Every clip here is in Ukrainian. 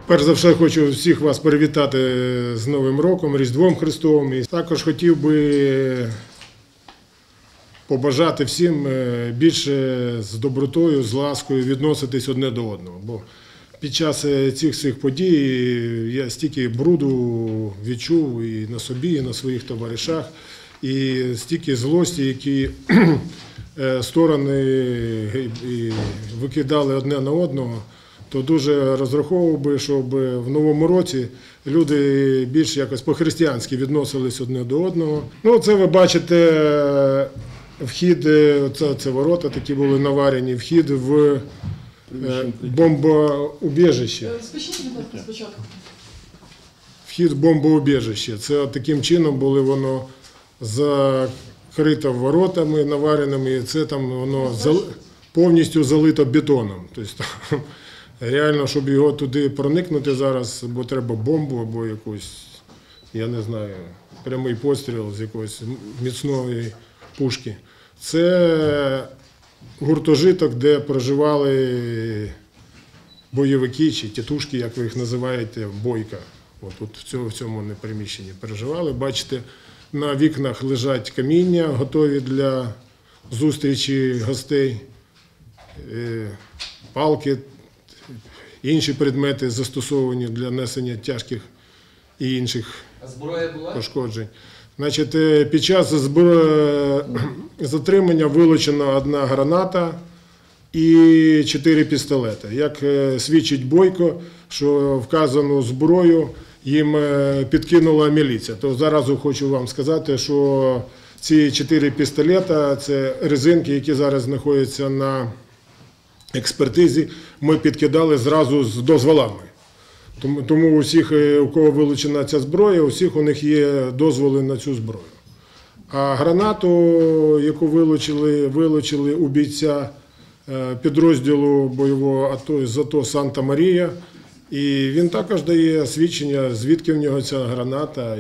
Перш за все, хочу всіх вас привітати з Новим роком, Різдвом Христовим. І також хотів би побажати всім більше з добротою, з ласкою відноситись одне до одного. Бо під час цих всіх подій я стільки бруду відчув і на собі, і на своїх товаришах, і стільки злості, які сторони викидали одне на одного. То дуже розраховував би, щоб в новому році люди більш якось по-християнськи відносились одне до одного. Ну, це ви бачите вхід, це ворота такі були наварені, вхід в бомбоубіжище. Скажіть, будь ласка, спочатку. Вхід в бомбоубіжище. Це таким чином було воно закрито воротами навареними, і це там воно повністю залито бетоном. Тобто, реально, щоб його туди проникнути зараз, бо треба бомбу або якусь, я не знаю, прямий постріл з якоїсь міцної пушки. Це гуртожиток, де проживали бойовики чи тітушки, як ви їх називаєте, бойка. От тут в цьому приміщенні переживали. Бачите, на вікнах лежать каміння, готові для зустрічі гостей, палки, інші предмети застосовані для несення тяжких і інших пошкоджень. Значить, під час затримання вилучена 1 граната і 4 пістолети. Як свідчить Бойко, що вказану зброю їм підкинула міліція. То зараз хочу вам сказати, що ці 4 пістолета – це резинки, які зараз знаходяться на експертизі, ми підкидали зразу з дозволами. Тому у всіх, у кого вилучена ця зброя, у всіх у них є дозволи на цю зброю. А гранату, яку вилучили у бійця підрозділу бойового з АТО «Санта-Марія», і він також дає свідчення, звідки в нього ця граната,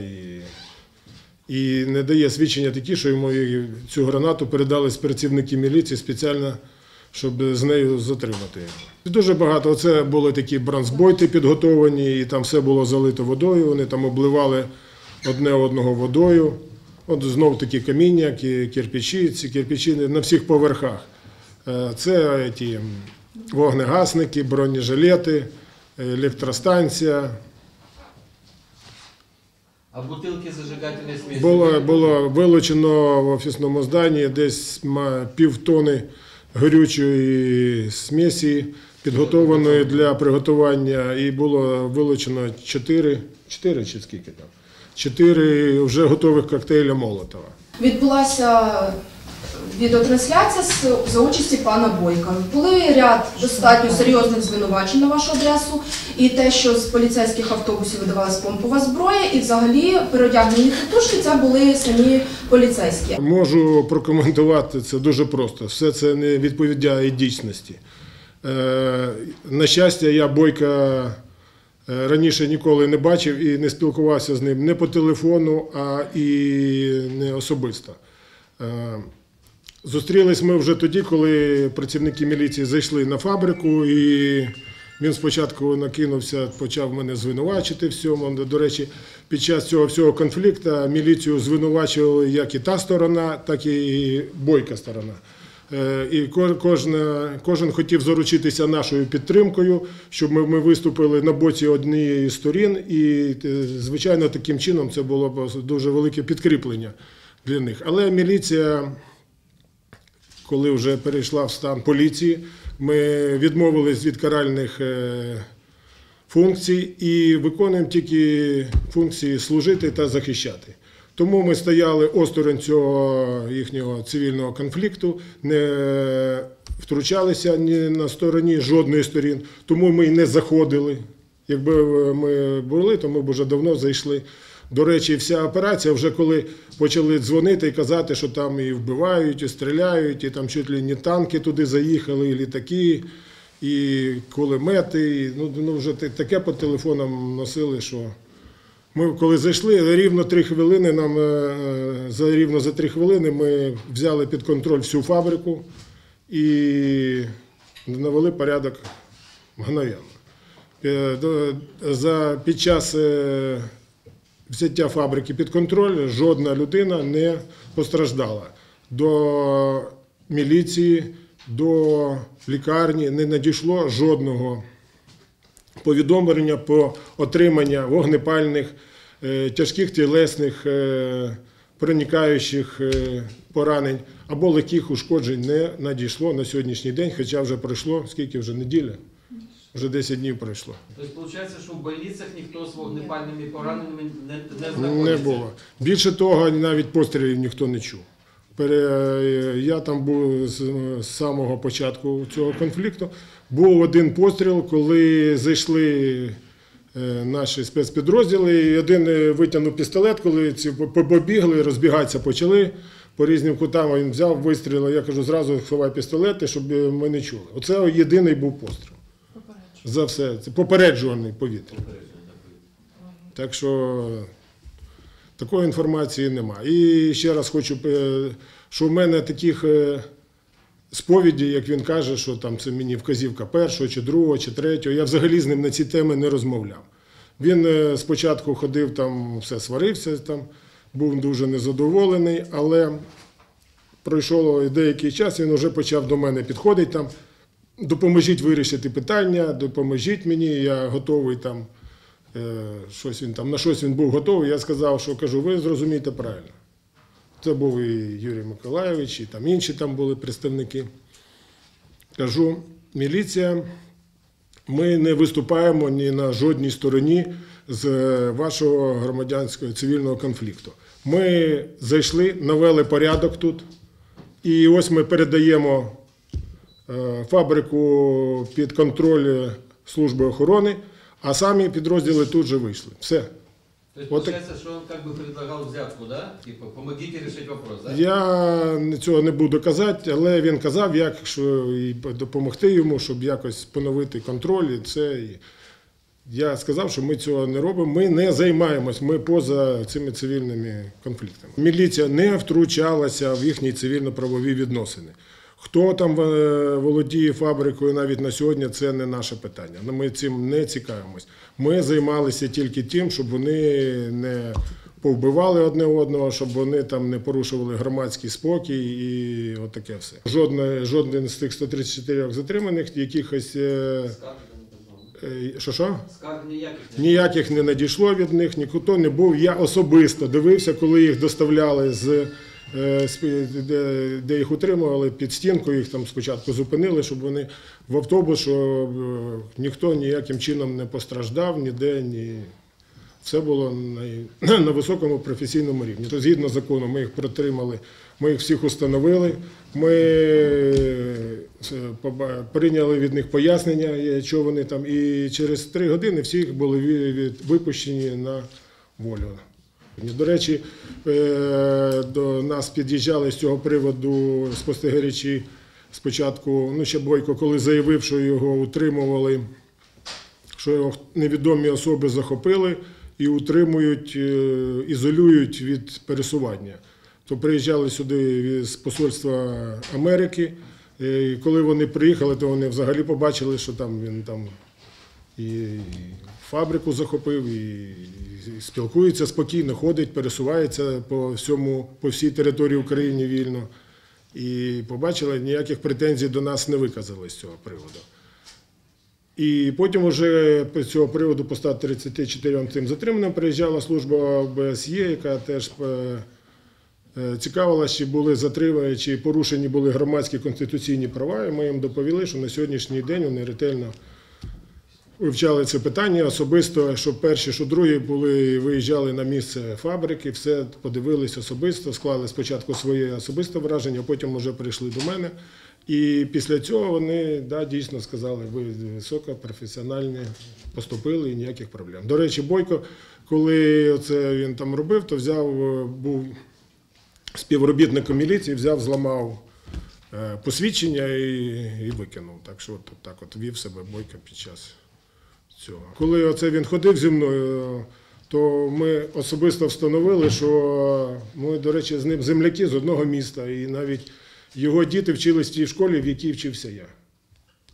і не дає свідчення такі, що йому цю гранату передали працівники міліції спеціально, щоб з нею затримати його. Дуже багато. Оце були такі бронзбойти підготовані, і там все було залито водою, вони там обливали одне одного водою. От знов такі каміння, кирпичі, ці кирпичі на всіх поверхах. Це ті вогнегасники, бронежилети, електростанція. А бутилки зажигательної смісі? Було вилучено в офісному зданні десь півтони горючої смесі, підготованої для приготування, і було вилучено 4 чи скільки там? 4 вже готових коктейля Молотова. Відбулася відеотрансляція за участі пана Бойка. Були ряд достатньо серйозних звинувачень на вашу адресу, і те, що з поліцейських автобусів видавалась помпова зброя, і взагалі переодягнені тітушки – це були самі поліцейські. Можу прокоментувати це дуже просто. Все це не відповідає дійсності. На щастя, я Бойка раніше ніколи не бачив і не спілкувався з ним не по телефону, а і не особисто. Зустрілись ми вже тоді, коли працівники міліції зайшли на фабрику, і він спочатку накинувся, почав мене звинувачити всьому. До речі, під час цього всього конфлікту міліцію звинувачували як і та сторона, так і Бойка сторона. І кожен хотів заручитися нашою підтримкою, щоб ми виступили на боці однієї з сторін, і, звичайно, таким чином це було б дуже велике підкріплення для них. Але міліція, коли вже перейшла в стан поліції, ми відмовились від каральних функцій і виконуємо тільки функції служити та захищати. Тому ми стояли осторонь цього їхнього цивільного конфлікту, не втручалися ні на стороні жодної сторін, тому ми й не заходили. Якби ми були, то ми б вже давно зайшли. До речі, вся операція, вже коли почали дзвонити і казати, що там і вбивають, і стріляють, і там чуть ли не танки туди заїхали, і літаки, і кулемети, і, вже таке по телефонам носили, що... Ми коли зайшли, рівно за 3 хвилини ми взяли під контроль всю фабрику і навели порядок мгновенно. Під час взяття фабрики під контроль жодна людина не постраждала. До міліції, до лікарні не надійшло жодного повідомлення про отримання вогнепальних, тяжких тілесних, проникаючих поранень або легких ушкоджень не надійшло на сьогоднішній день, хоча вже пройшло, скільки вже, неділя? Вже 10 днів пройшло. Тобто, виходить, що в больницях ніхто з вогнепальними пораненнями не знаходиться? Не було. Більше того, навіть пострілів ніхто не чув. Я там був з самого початку цього конфлікту. Був один постріл, коли зайшли наші спецпідрозділи, і один витягнув пістолет, коли ці побігли, розбігатися почали по різним кутам, він взяв, вистрілив, я кажу, зразу ховай пістолети, щоб ми не чули. Оце єдиний був постріл. За все. Це попереджувальний повітря. Так що такої інформації немає. І ще раз хочу, що в мене таких сповідей, як він каже, що там це мені вказівка першого, чи другого, чи третього, я взагалі з ним на ці теми не розмовляв. Він спочатку ходив, там все сварився, там, був дуже незадоволений, але пройшов деякий час, він вже почав до мене підходити, там, допоможіть вирішити питання, допоможіть мені, я готовий там, на щось він був готовий. Я сказав, що кажу, ви зрозумієте правильно. Це був і Юрій Миколайович, і там інші там були представники. Кажу, міліція, ми не виступаємо ні на жодній стороні з вашого громадянського цивільного конфлікту. Ми зайшли, навели порядок тут, і ось ми передаємо фабрику під контроль служби охорони, а самі підрозділи тут же вийшли. Все. Тобто, получается, що він как бы предлагав взятку, да? Типа, помогите решить вопрос, да? Я цього не буду казати, але він казав, як що і допомогти йому, щоб якось поновити контроль. І це. І я сказав, що ми цього не робимо, ми не займаємось, ми поза цими цивільними конфліктами. Міліція не втручалася в їхні цивільно-правові відносини. Хто там володіє фабрикою навіть на сьогодні, це не наше питання. Ми цим не цікавимось. Ми займалися тільки тим, щоб вони не повбивали одне одного, щоб вони там не порушували громадський спокій і отаке все. Жоден з тих 134 затриманих якихось... Що? Скарг Ніяких не надійшло від них, ніхто не був. Я особисто дивився, коли їх доставляли де їх утримували, під стінкою, їх там спочатку зупинили, щоб вони в автобус, щоб ніхто ніяким чином не постраждав, ніде, ні. Все було на високому професійному рівні. То, згідно закону, ми їх протримали, ми їх всіх установили, ми прийняли від них пояснення, що вони там, і через 3 години всі були випущені на волю. До речі, до нас під'їжджали з цього приводу спостерігачі спочатку, ще Бойко, коли заявив, що його утримували, що його невідомі особи захопили і ізолюють від пересування. То приїжджали сюди з посольства Америки, і коли вони приїхали, то вони взагалі побачили, що там він там і фабрику захопив, і спілкується спокійно, ходить, пересувається по всій території України вільно. І побачили, ніяких претензій до нас не виказали з цього приводу. І потім вже з цього приводу по 134 цим затриманим приїжджала служба ОБСЄ, яка теж цікавилася, чи були затримані, чи порушені були громадські конституційні права. І ми їм доповіли, що на сьогоднішній день вони ретельно вивчали це питання особисто, що перші, що другі виїжджали на місце фабрики, все подивились особисто, склали спочатку своє особисте враження, а потім вже прийшли до мене. І після цього вони дійсно сказали, ви високо, професіональні, поступили і ніяких проблем. До речі, Бойко, коли це він там робив, то був співробітником міліції, зламав посвідчення і викинув. Так що так вів себе Бойко під час цього. Коли він ходив зі мною, то ми особисто встановили, що ми, до речі, з ним земляки з одного міста, і навіть його діти вчились в тій школі, в якій вчився я.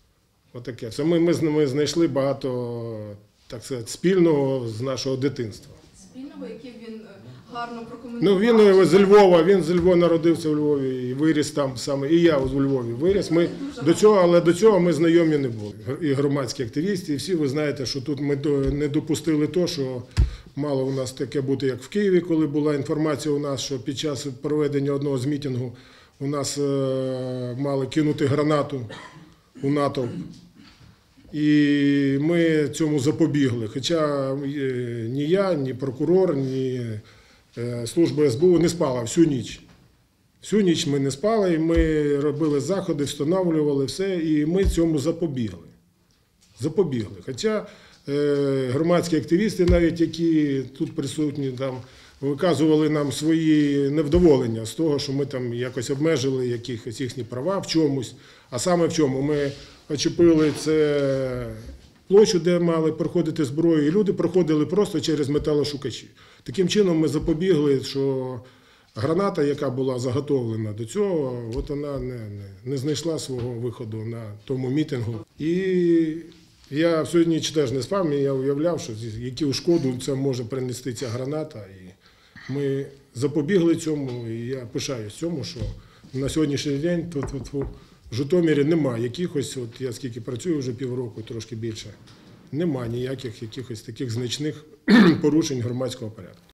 Отаке. Це ми знайшли багато, так сказати, спільного з нашого дитинства. Спільного, який він гарно Ну, прокоментував. він з Львова народився у Львові і виріс там саме, і я у Львові виріс. Ми до цього ми знайомі не були. І громадські активісти, і всі ви знаєте, що тут ми не допустили то, що мало у нас таке бути, як в Києві, коли була інформація у нас, що під час проведення одного з мітингу у нас мали кинути гранату у натовп. І ми цьому запобігли. Хоча ні я, ні прокурор, ні служба СБУ не спала всю ніч. Всю ніч ми не спали, і ми робили заходи, встановлювали все, і ми цьому запобігли. Запобігли. Хоча громадські активісти, навіть які тут присутні, там, виказували нам свої невдоволення з того, що ми там якось обмежили якихось їхні права в чомусь. А саме в чому? Ми очепили це площу, де мали проходити зброю, і люди проходили просто через металошукачі. Таким чином ми запобігли, що граната, яка була заготовлена до цього, от вона не знайшла свого виходу на тому мітингу. І я сьогодні теж не спав, і я уявляв, що яку шкоду це може принести ця граната. І ми запобігли цьому, і я пишаюсь цьому, що на сьогоднішній день тут в Житомирі немає якихось, от я скільки працюю вже півроку, трошки більше, немає ніяких якихось таких значних порушень громадського порядку.